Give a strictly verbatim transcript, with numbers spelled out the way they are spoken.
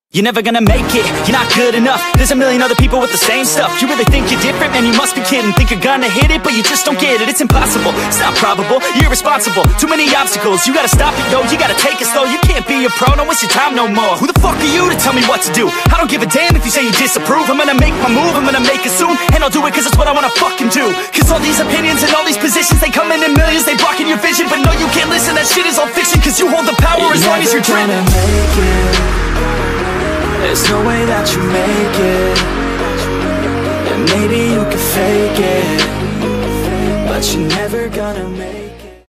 You're never gonna make it, you're not good enough. There's a million other people with the same stuff. You really think you're different? Man, you must be kidding. Think you're gonna hit it, but you just don't get it. It's impossible, it's not probable, you're irresponsible. Too many obstacles, you gotta stop it, yo. You gotta take it slow, you can't be a pro. Don't waste your time no more. Who the fuck are you to tell me what to do? I don't give a damn if you say you disapprove. I'm gonna make my move, I'm gonna make it soon. And I'll do it cause it's what I wanna fucking do. Cause all these opinions and all these positions, they come in in millions, they blocking your vision. But no, you can't listen, that shit is all fiction. Cause you hold the power you're as long as you're dreaming. There's no way that you make it. And maybe you can fake it, but you're never gonna make it.